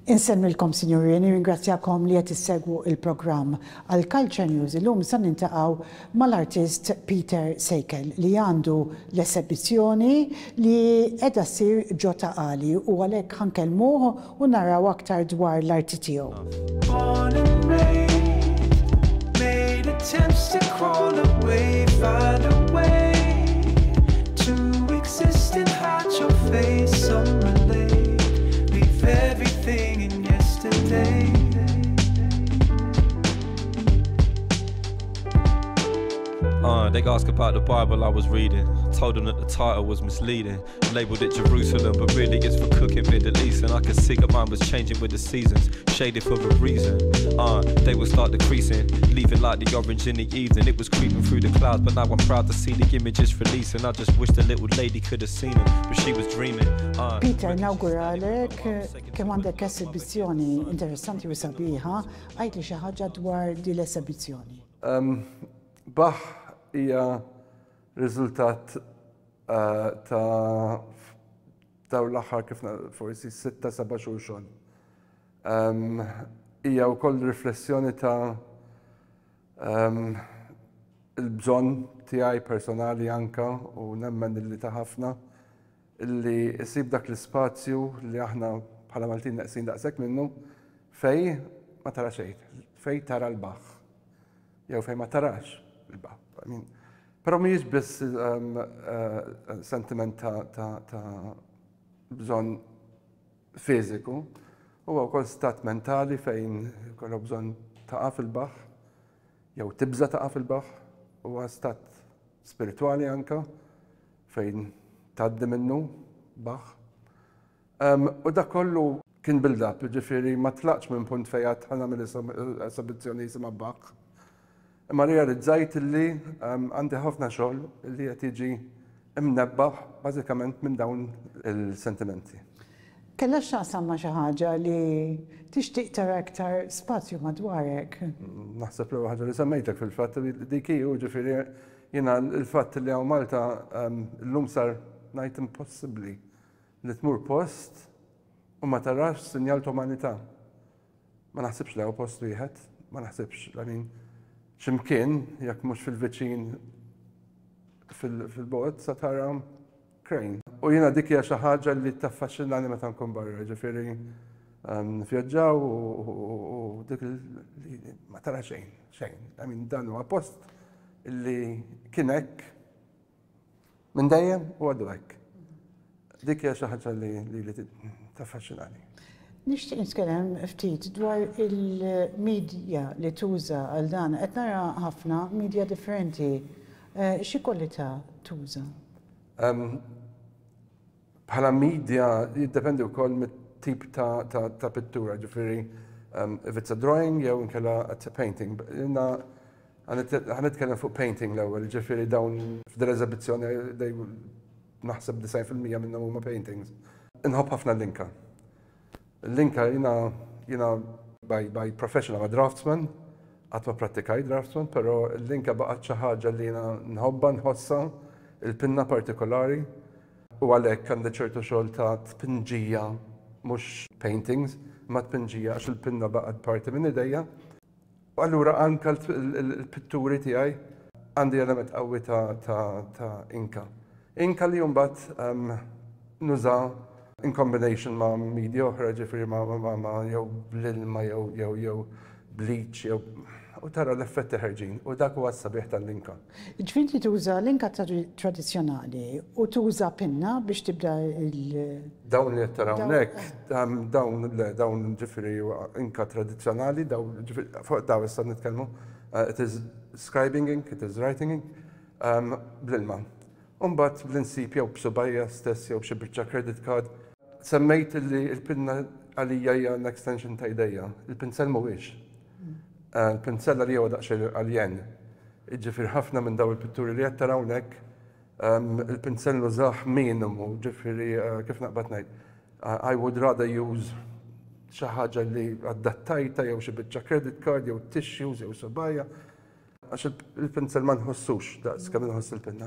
Insemmilkom, Sinjuri, nirringrazzjakom li qed issegwu il-programm għal Culture News. Illum se nintaqgħu mal-artist Peter Seychell li għandu l-esibizzjoni li qiegħda ssir ġo ta' Qali u għalhekk ħankellmuh u naraw aktar dwar l-arti tiegħu. Everything in yesterday. They asked about the Bible I was reading. Told them that the title was misleading. Labeled it Jerusalem, but really it's for cooking Middle East. And I could see that mine was changing with the seasons, shaded for a reason. They would start decreasing, leaving like the orange in the evening. It was creeping through the clouds, but now I'm proud to see the images releasing. I just wish the little lady could have seen them, but she was dreaming. Peter, nawguralek kemm għandek esibizzjoni interessanti u sabiħa, għajtli xi ħaġa dwar din l-esibizzjoni. Baħ hija riżultat ta' dawn l-aħħar kif forsi 6-7 xhur xogħol. Hija wkoll riflessjoni ta' il-bżonn tiegħi personali anke u nemmen illi ta' ħafna illi jsib dak l-ispazju li aħna bħala Maltin neqsin daqshekk minnu fej ma tara xejn, fej tara l-baħħ jew fej ma tarax il-baħħ. Però mhijiex biss sentiment ta' bżonn fiżiku, huwa wkoll stat mentali fejn kollok bżonn taqa' fil-baħħ jew tibża taqa' fil-baħħ, huwa stat spiritwali anke fejn tgħaddi minnu baħħ. U dak kollu kien build-up, jiġifieri ma tlaqx minn punt fejn għad nagħmel esibizzjoni jisimha baħħ. Imma realizzajt li għandi ħafna xogħol li qed jiġi imnebbaħ bażikament minn dawn il-sentimenti. Kellha x'taqsam ma' xi ħaġa li tixtieq tara aktar spazju madwarek? Naħseb li ħaġa li semmejtek fil-fatt dik hi ġifieri jiena l-fatt li hawn Malta llum sar ngħid impossibbli li tmur post u ma tarax sinjal ta' umanità. Ma naħsibx li hawn post wieħed, ma naħsibx x'imkien jekk mhux fil-viċin fil-bogħod sa tara crane. U jiena dik hija xi ħaġa li taffaxxinani meta nkun barra, ġifieri nvjaġġaw u dik li ma tara xejn. Dan huwa post illi kien hekk minn dejjem u għadu hekk. Dik hija xi ħaġa li taffaxxinani. Nixtieq nitkellem ftit dwar il-medja li tuża għal dan. Qed nara ħafna medja differenti. Xi kwalità tuża? Bħala medja jiddependi wkoll mit-tip ta' pittura, ġifieri if it's a drawing jew inkella a painting. Ħanitkellem fuq painting l-ewwel, ġifieri dawn f'din eżibizzjoni naħseb 90% minnhom huma paintings. Inħobb ħafna l-inka. L-inka jina by profession I'm a draftsman, għatma prattikaj draftsman, pero l-inka baqgħet xi ħaġa li jina nħobba nħossa il-pinna partikolari u għalhekk għandi ċertu xogħol ta' tpinġija mhux paintings, ma tpinġija għax il-pinna baqgħet parti minn idejja. U allura anke l-pitturi tiegħi għandi element qawwi ta' inka. Inka li mbagħad nuża in combination ma' media oħra, ġifieri ma' jew bl-ilma jew bleach jew u tara l-effetti ħerġin u dak huwa s-sabiħ tal-inka. Ġifieri tuża l-inka tradizzjonali u tuża pinna biex tibda dawn li qed taraw hekk, dawn ġifieri inka tradizzjonali, fuq daw issa nitkellmu. It is scribing ink, it is writing ink, bl-ilma. Mbagħad bl-insib jew b'subajja stess jew b'xi biċċa credit card. Semmejt li l-pinna għalija hija l-extension ta' idejja. Il-pinsell mhuwiex. Il-pinsell għalija huwa daqsxejn għaljen. Ġifier ħafna minn dawn il-pitturi li qed taraw hekk, il-pinsell nużah minimu, ġifieri kif naqbad ngħid. I would rather use xi ħaġa li adattajta jew xi biċċa credit card jew tissues jew subajja. Għax il-pinsell ma nħossux daqs kemm inħoss il-pinna.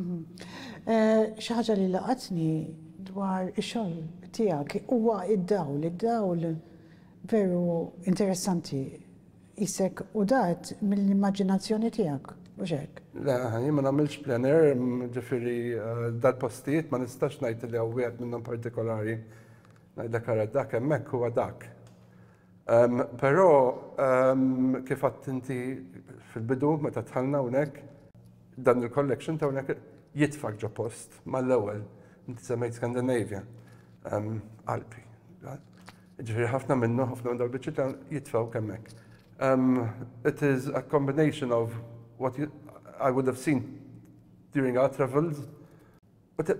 Xi ħaġa li laqatni dwar ix-xogħol tiegħek huwa id-dawl Veru interessanti. Isek u dat mill-immaġinazzjoni tiegħek, u xek? Le, jien ma nagħmilx plener, ġifieri dal-postijiet ma nistax ngħid li hawn wieħed minnhom partikolari ngħidlek ara dak hemmhekk huwa dak. Però kif għadt inti fil-bidu meta tħallna hawnhekk dan il-collection ta' hawnhekk jitfak ġo post mal-ewwel inti semmejt Scandinavia, Alpi. Ġifieri ħafna minnu ħafna minn dal-biċċiet jitfgħu hemmhekk. It is a combination of what I would have seen during our travels. But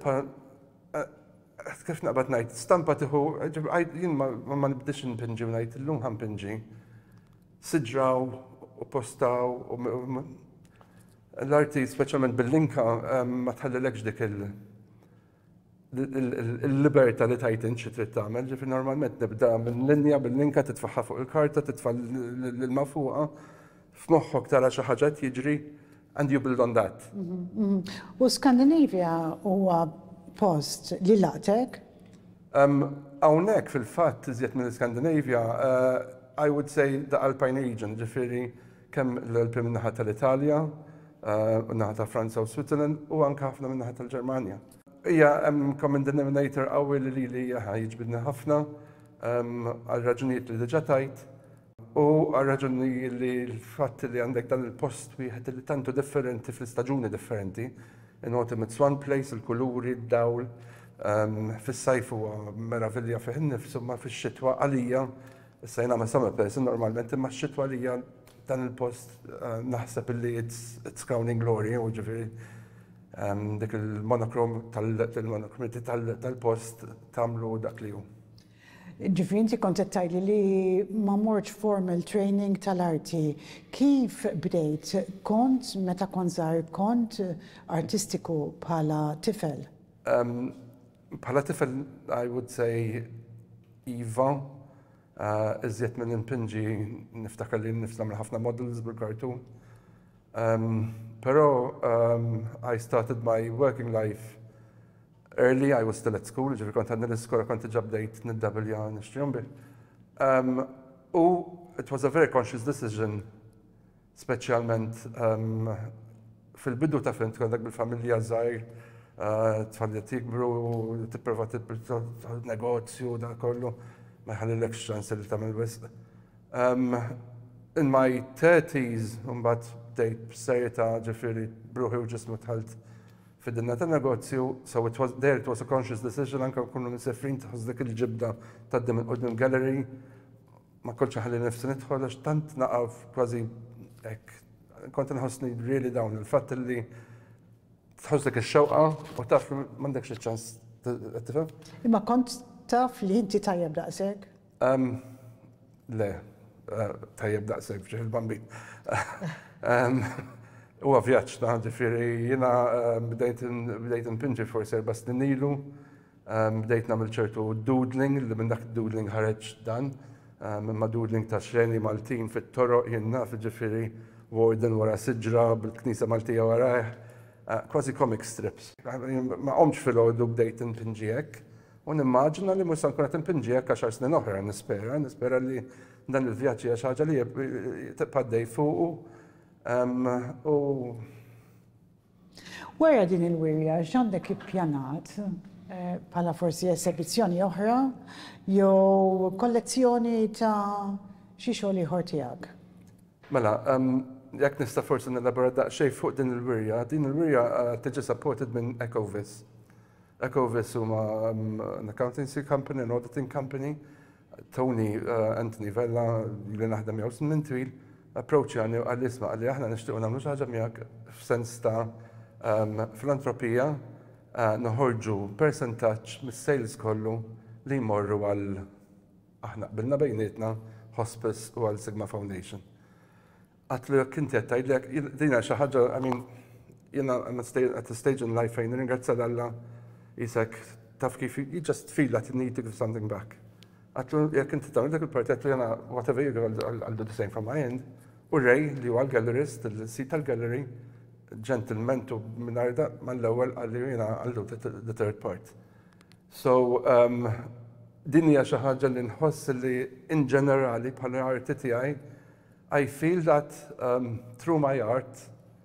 kif naqbad ngħid, stampa tieħu, jien ma nibdix npinġi u ngħid illum ħanpinġi. Siġraw u postaw l-arti speċjalment bil-linka ma tħallilekx dik il-libertà li tajt inti trid tagħmel, ġifieri normalment nibda minn linja bil-linka titfaħħa fuq il-karta, titfa' l-ilma fuqha, f'moħħok tara xi ħaġa jiġri and you build on that. U Scandinavia huwa post li laqtek? Hawnhekk fil-fatt iżjed minn Scandinavia, I would say the Alpine region, ġifieri kemm l-Alpi min-naħa tal-Italja, min-naħa ta' Franza u Switzerland u anke ħafna min-naħa tal-Ġermanja. Hija common denominator qawwi li jiġbidni ħafna għal raġunijiet li diġà tajt u għal raġuni li l-fatt li għandek dan il-post wieħed li tantu differenti fl-istaġuni differenti. In-autumn it's one place, il-kuluri, id-dawl, fis-sajf huwa meravilja fih innifsu, ma fix-xitwa għalija, issa jiena ma summer person normalment imma x-xitwa għalija dan il-post naħseb li it's crowning glory u ġifieri dik il-monokrom tal-post tagħmlu dak li hu. Ġifieri inti kont qed tgħidli li ma mortx formal training tal-arti. Kif bdejt? Kont meta kont żgħar kont artistiku bħala tifel? Bħala tifel I would say iva, iżjed minn impinġi niftakar li nifsam ħafna models bil-kartun. Pero I started my working life early. I was still at school, ġifieri kont għandna l-iskola kont diġà bdejt niddabbilja nixtrihom bih. U it was a very conscious decision, speċjalment fil-bidu ta' fint kontak bil-familja żgħir, tfalli tikbru, tipprova tibda negozju da kollu, ma jħallilekx ċans li tagħmel wisq. In my 30s, mbagħad bdejt b'sejta ġifieri bruħi u ġismu tħalt fid-dinja tan-negozju, so it was a conscious decision anke nkunu nisefrin tħoss dik il-ġibda tgħaddi minn qudiem gallery, ma kontx ħalli nifsi nidħol għax tant naqaf kważi hekk. Kont inħossni really dawn il-fatt li tħoss dik ix-xewqa u taf m'għandekx iċ-ċans tifhem. Imma kont taf li inti tajjeb daqshekk? Le, tajjeb daqshekk f'xi il-bambin. Huwa vjaġġ ta' ġifieri jiena bdejt impinġi forsi 4 snin ilu, bdejt nagħmel ċertu doodling li minn dak id-doodling ħareġ dan, imma doodling ta' xreni Maltin fit-toroq jien naf ġifieri warden wara siġra bil-Knisja Maltija warajh, kważi comic strips. Ma qomx fil-għodu bdejt impinġi hekk u nimmaġina li mhux se nkun qed impinġi hekk 10 snin oħra nispera li dan il-vjaġġ hija xi ħaġa li tibqa' dej fuqu. Wara din il-wirja, x'għandek ippjanat bħala forsi esibizzjoni oħra jew kollezzjoni ta' xi xogħol ieħor tiegħek? Mela, jekk nista' forsi nilabora daqsxejn fuq din il-wirja tiġi supported minn Ecovis. Ecovis huma an accountancy company, an auditing company. Tony Anthony Vella li naħdem jew minn twil approach għani u għall-isma għalli aħna nixtiequ nagħmlu xi ħaġa miegħek f'sens ta' filantropija noħorġu percentaġġ mis-sales kollu li jmorru għal aħna qbilna bejnietna Hospice u għal Sigma Foundation. Għatlu jekk inti qed tgħidlek dina xi ħaġa, I mean, jiena at a stage in life fejn ringrazzja Alla isek taf kif you just feel that you need to give something back. Għatlu jekk inti tagħmel dak il-parti għatlu jiena whatever you do I'll do the same from my end. U Ray li huwa l-gallerist, il-sit tal-gallery, gentleman tu minnarda mal-ewwel għalli jiena I'll do the third part. So din hija xi ħaġa li nħoss li in ġenerali bħala arti tiegħi I feel that through my art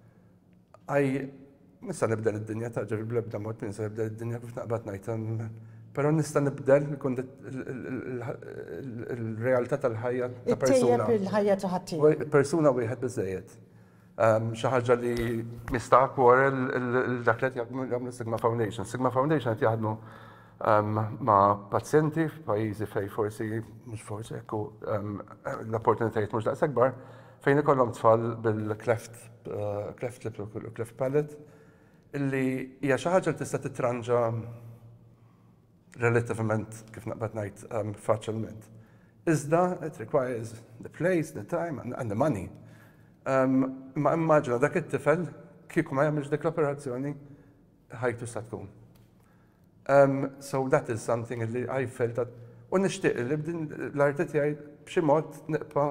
nista' nibdel id-dinja ta' ġifieri bl-ebda mod nista' nibdel id-dinja kif naqbad ngħid, però nista' nibdel il-realtà tal-ħajja ta' persuna. Ittejjeb il-ħajja ta' ħaddiem. Persuna wieħed biżejjed. Xi ħaġa li mistaq wara dak li jagħmlu Sigma Foundation. Sigma Foundation qed jaħdmu ma' pazjenti f'pajjiżi fejn forsi mhux forsi hekk l-opportunitajiet mhux daqshekk kbar fejn ikollhom tfal bil-cleft lip u cleft palate illi hija xi ħaġa li tista' titranġa relativament kif naqbad ngħid faċilment. Iżda it requires the place, the time and the money. Ma immaġina dak it-tifel kieku ma jagħmilx dik l-operazzjoni ħajtu sa tkun. So that is something that I felt that u nixtieq li l-arti tiegħi b'xi mod neqpa'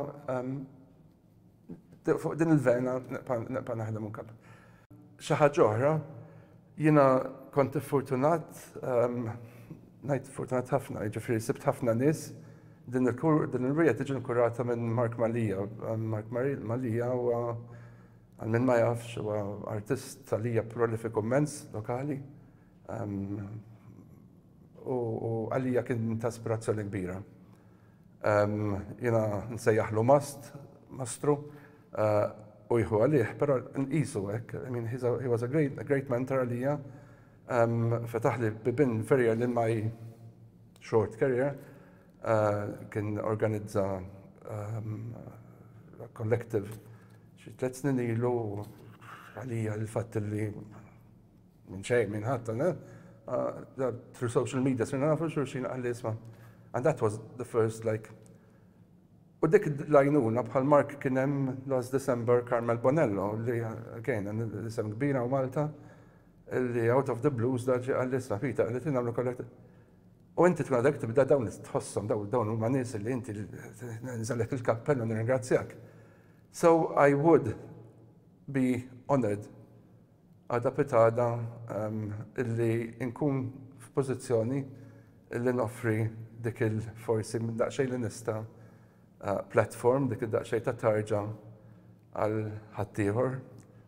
fuq din il-vena neqpa' naħdem ukoll. Xi ħaġa oħra, jiena kont fortunat, ngħid fortunat ħafna, jiġifieri sibt ħafna nies din il-rija tiġi nkurata minn Mark Malija. Mark Malija huwa għal min ma jafx huwa artist talija prolifiku immens lokali. U għalija kien ta' ispirazzjoni kbira. Jiena nsejjaħlu mastru u jħu għalih, però nqisu hekk. I mean, he was a great mentor għalija. Fetaħ li bibin very early in my short career. Kien organizza collective xi 3 snin ilu għalija l-fatt li minn xejn minn ħadd through social media sirna nafu xulxin għalli isma'. And that was the first like u dik l-għajnuna bħal Mark kien hemm last December Carmel Bonello li again isem kbira u Malta li out of the blues daġi għalli isma' Pita li tinagħmlu collective. U inti tkun għadek tibda dawn tħossom dawn huma nies li inti nżallek il-kappell u nirringrazzjak. So I would be honored għada pitada illi nkun f'pożizzjoni illi noffri dik il-forsi minn daqsxejn li nista' platform dik id-daqsxejn ta' tarġa għal ħaddieħor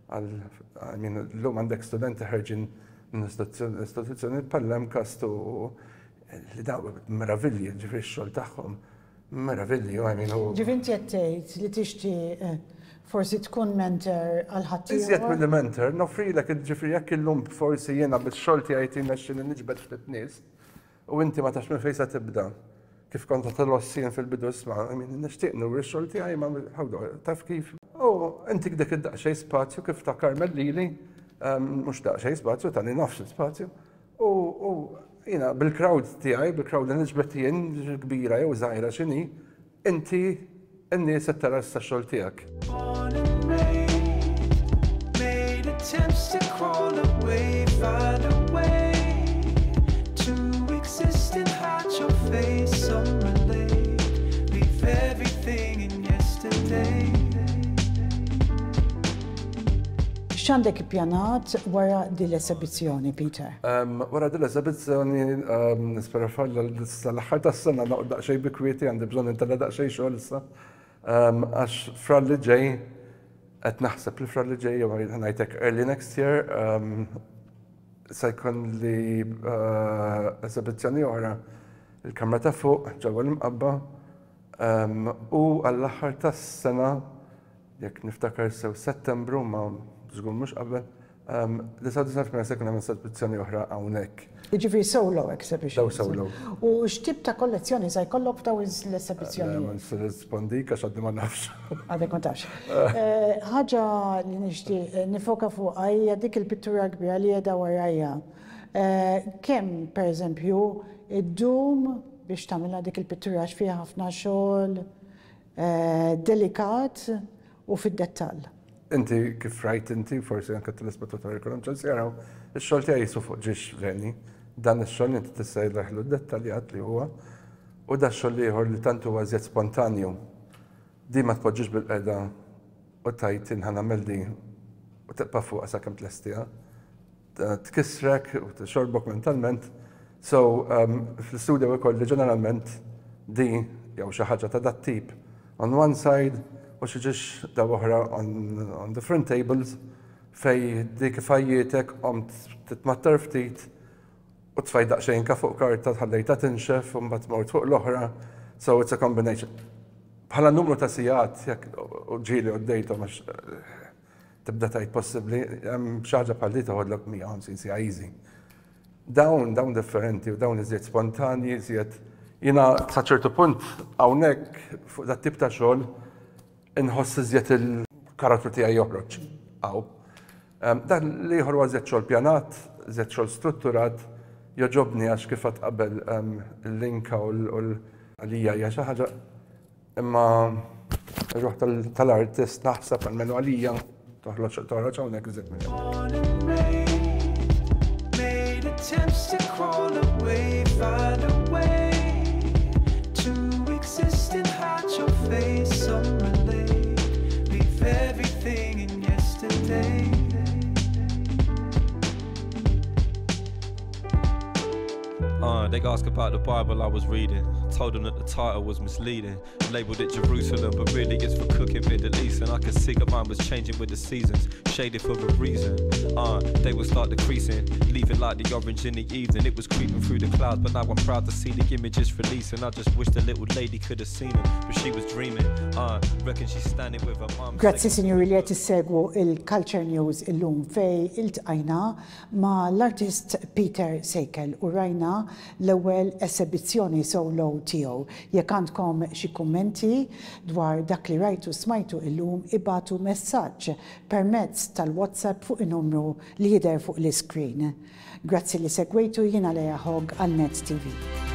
llum għandek studenti ħerġin minn istituzzjoni bħal kastu li daw meravilli, ġifri x-xogħol tagħhom, meravilli, Ġifri inti qed tgħid li tixtieq forsi tkun mentor għal ħaddieħor. Iżjed milli mentor, noffrilek ġifri jekk illum forsi jiena bix-xogħol tiegħi tinexxi li niġbed ftit nies u inti ma tax minn fejn se tibda. Kif kont tlossien fil-bidu isma' nixtieq nuri x-xogħol tiegħi ma taf kif. U intik dik id-daqsxejn spazju kif ta' Carmel lili, mhux daqsxejn spazju tani nofs spazju. U jiena bil-crowd tiegħi, bil-crowd li niġbed jien kbira jew żgħira x'inhi, inti n-nies qed tara x-xogħol tiegħek. Attempts to crawl away, find a way to exist and hide your face on relay. Leave everything in yesterday. X'għandek ippjanat wara din l-esibizzjoni, Peter? Wara din l-esibizzjoni nispera sal-aħħar tas-sena noqgħod daqsxejn bikwieti għandi bżonn intella daqsxejn xogħol issa. Għax frar li ġej qed naħseb li frar li ġej jew ngħidlek early next year se jkun li esibizzjoni oħra il-kamra ta' fuq ġewwa l-Imqabba u għall-aħħar tas-sena jekk niftakar sew Settembru ma żgur mhux qabel se jkun hemm esibizzjoni oħra hawnhekk. Jiġifieri solo exhibition. Daw solo. U x'tip ta' kollezzjoni se jkollok f'daw l-esibizzjoni? Ma nirrispondik għax għaddi ma nafx. Għadek ma tafx. Ħaġa li nixtieq nifoka fuq hija dik il-pittura kbira li qiegħda warajja. Kemm pereżempju id-dum biex tagħmilha dik il-pittura għax fiha ħafna xogħol delikat u fid-dettall. Inti kif rajt inti forsi anke telespettatori kollhom ċans jaraw ix-xogħol tiegħi jisu fuq ġiex veni. Dan ix-xogħol inti tissejlaħlu d-dettaljat li huwa u da x-xogħol ieħor li tant huwa żjed spontanju. Di ma tpoġġix bil-qeda u tajt inħa nagħmel di u tibqa' fuqha sakemm tlestija. Tkissrek u tixorbok mentalment So, fl-studio ikolli ġeneralment di jew xi ħaġa ta' dat tip on one side u xi ġiex daw oħra on different tables fej dik fajjietek qomt titmattar ftit u tfaj daqsxejn ka fuq karta tħallejta tinxef u mbagħad mort fuq l-oħra. So it's a combination. Bħala numru ta' sigħat jekk u ġieli għoddejthom għax tibda tgħid possibbli hemm xi ħaġa bħal di toħodlok 150 siegħa easy. Dawn differenti u dawn iżjed spontanji, iżjed jiena sa ċertu punt hawnhekk fuq dat tip ta' xogħol inħoss iżjed il-karattru tiegħi joħroġ hawn. Dan li ieħor huwa iżjed xogħol pjanat, iżjed xogħol strutturat, joġobni għax kif qed qabel il-linka u l-għalija hija xi ħaġa imma r-ruħ tal-artist naħseb għalmenu għalija toħroġ hawnhekk iżjed minn. Attempts to crawl away, find a way to exist and hide your face on relay. Leave everything in yesterday. They asked about the Bible I was reading. Told them that the title was misleading. Labeled it Jerusalem, but really it's for cooking Middle East. And I could see that mine was changing with the seasons, shaded for a reason. They would start decreasing, leaving like the orange in the evening. It was creeping through the clouds, but now I'm proud to see the images releasing. I just wish the little lady could have seen them, but she was dreaming. Reckon she's standing with her mum. Grazzi signori li qed issegwu il-Culture News illum fej iltqajna ma l-artist Peter Seychell u rajna l-ewwel esibizzjoni solo tiegħu. Jekk għandkom xi kummenti dwar dak li rajtu smajtu illum ibatu messaġġ permezz tal-WhatsApp fuq in-numru li jidher fuq l-iskrin. Grazzi li segwejtu, jiena Hogg għal Net TV.